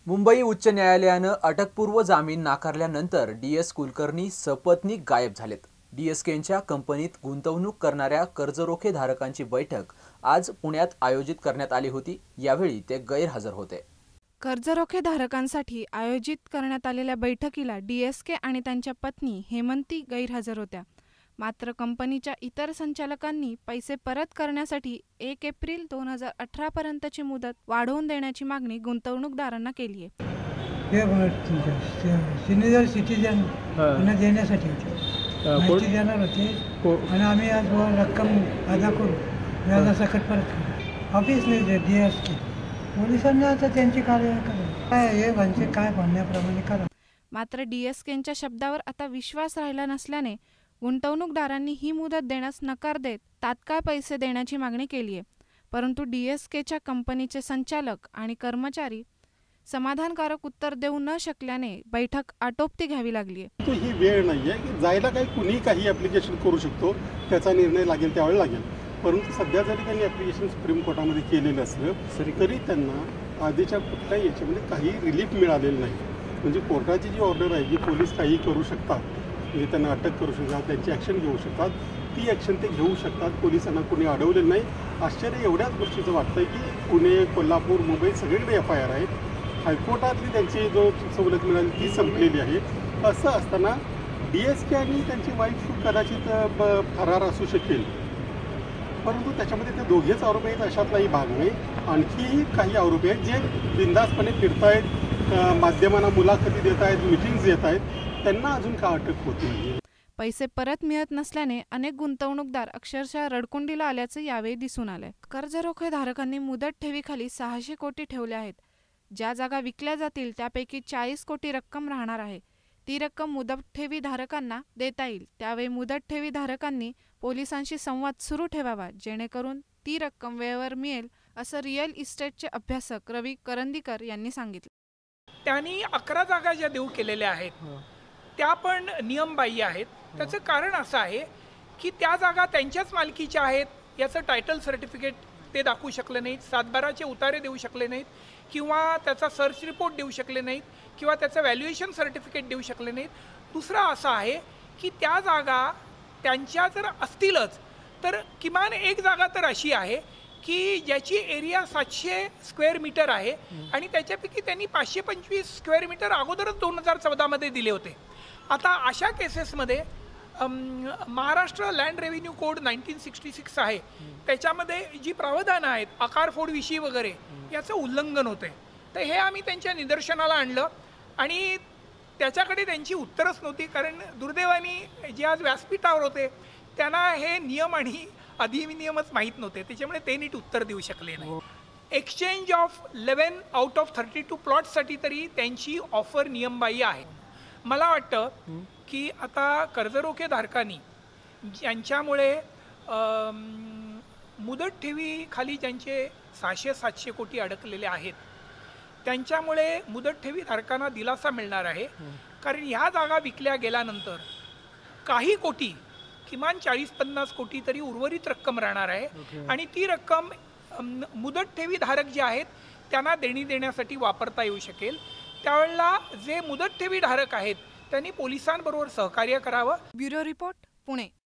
मुंबई उच्च न्यायालयानं अटकपूर्व जामीन नाकारल्यानंतर डी.एस. कुलकर्णी सपत्नीक गायब झालेत। डी.एस.केंच्या कंपनीत गुंतवणूक करणाऱ्या कर्जरोखे धारकांची बैठक आज पुण्यात आयोजित करण्यात आली होती। यावेळी ते गैरहजर होते। कर्जरोखे धारकांसाठी आयोजित करण्यात आलेल्या बैठकीला डी.एस.के आणि त्यांच्या पत्नी हेमंती गैरहजर होत्या। मात्र कंपनीच्या इतर संचालकांनी पैसे परत करण्यासाठी 1 एप्रिल 2018 पर्यंतची मुदत वाढवून देण्याची मागणी गुंतवणूकदारांना केली आहे। सिनियर सिटीजन देण्यासाठी माहिती देणार होते आणि आम्ही आज रक्कम अदा करू व्याजासकट परत करू। ऑफिस नाही डी.एस.के पोलिसांना आता त्यांची कार्यवाही करा, हे म्हणजे काय म्हणण्याप्रमाणे करा। मात्र डी.एस.केंच्या शब्दावर आता विश्वास राहिला नसल्याने गुंतवणूकदारांनी ही मुदत देण्यास नकार देत तात्काळ पैसे देण्याची मागणी केली आहे। परंतु डी.एस.केच्या कंपनीचे संचालक आणि कर्मचारी समाधानकारक उत्तर देऊ न शकल्याने बैठक आटोपती घ्यावी लागली आहे। तो ही वेळ नाही आहे की जायला कुणी काही ॲप्लिकेशन करू शकतो, त्याचा निर्णय लागेल त्यावेळी लागेल। परंतु सध्या जरी त्यांनी ॲप्लिकेशन सुप्रीम कोर्टामध्ये केलेलं असलं तरी त्यांना आधीच्या कुठल्याही याच्यामध्ये काही रिलीफ मिळालेलं नाही। म्हणजे कोर्टाची जी ऑर्डर आहे जी पोलीस काही करू शकतात, म्हणजे त्यांना अटक करू शकतात, त्यांची ॲक्शन घेऊ शकतात, ती ॲक्शन ते घेऊ शकतात। पोलिसांना कोणी अडवलेलं नाही। आश्चर्य एवढ्याच गोष्टीचं वाटतं की पुणे, कोल्हापूर, मुंबई सगळीकडे FIR आहेत। हायकोर्टातली त्यांची जो सवलत मिळाली ती संपलेली आहे। असं असताना डी.एस.के आणि त्यांची वाईफ कदाचित फरार असू शकेल, परंतु त्याच्यामध्ये ते दोघेच आरोपी आहेत अशातलाही भाग नाही। आणखी काही आरोपी आहेत जे बिनधास्तपणे फिरतायत, माध्यमांना मुलाखती देत आहेत, मीटिंग्स देत आहेत, त्यांना अजून का अटक होत नाही। पैसे परत मिळत नसल्याने अनेक गुंतवणूकदार अक्षरशः रडकुंडीला आल्याचे यावेळी दिसून आले। कर्जरोखे धारकांनी मुदत ठेवीखाली 600 कोटी ठेवले आहेत। ज्या जागा विकल्या जातील त्यापैकी 40 कोटी रक्कम राहणार आहे। ती रक्कम मुदत ठेवी धारकांना देता येईल। त्यावेळी मुदत ठेवी धारकांनी पोलिसांशी संवाद सुरू ठेवावा, जेणेकरून ती रक्कम वेळेवर मिळेल, असं रिअल इस्टेटचे अभ्यासक रवी करंदीकर यांनी सांगितलं। त्यांनी 11 जागा ज्या देऊ केलेल्या आहेत त्या पण नियमबाह्य आहेत। त्याचं कारण असं आहे की त्या जागा त्यांच्याच मालकीच्या आहेत याचं टायटल सर्टिफिकेट ते दाखवू शकले नाहीत, 7/12चे उतारे देऊ शकले नाहीत, किंवा त्याचा सर्च रिपोर्ट देऊ शकले नाहीत, किंवा त्याचं व्हॅल्युएशन सर्टिफिकेट देऊ शकले नाहीत। दुसरं असं आहे की त्या जागा त्यांच्या जर असतीलच तर किमान एक जागा तर अशी आहे की ज्याची एरिया 700 स्क्वेअर मीटर आहे आणि त्याच्यापैकी त्यांनी 525 स्क्वेअर मीटर अगोदरच 2014 मध्ये दिले होते। आता अशा केसेसमध्ये महाराष्ट्र लँड रेव्हेन्यू कोड 1966 आहे, त्याच्यामध्ये जी प्रावधानं आहेत आकारफोडविषयी वगैरे याचं उल्लंघन होते। तर हे आम्ही त्यांच्या निदर्शनाला आणलं आणि त्याच्याकडे त्यांची उत्तरच नव्हती, कारण दुर्दैवाने जे आज व्यासपीठावर होते त्यांना हे नियम आणि अधिनियमच माहीत नव्हते, त्याच्यामुळे ते नीट उत्तर देऊ शकले नाही। एक्सचेंज ऑफ 11 आउट ऑफ 32 प्लॉट्ससाठी तरी त्यांची ऑफर नियमबाह्य आहे। मला वाटतं की आता कर्जरोखे धारकांनी ज्यांच्यामुळे मुदत ठेवीखाली ज्यांचे 600-700 कोटी अडकलेले आहेत त्यांच्यामुळे मुदत ठेवी धारकांना दिलासा मिळणार आहे। कारण ह्या जागा विकल्या गेल्यानंतर काही कोटी, किमान 40-50 कोटी तरी उर्वरित रक्कम राहणार आहे आणि ती रक्कम मुदत ठेवी धारक जे आहेत त्यांना देणी देण्यासाठी वापरता येऊ शकेल। त्यावेळेला जे मुदत ठेवी धारक आहेत त्यांनी पोलिसांबरोबर सहकार्य करावं। Bureau report, Pune.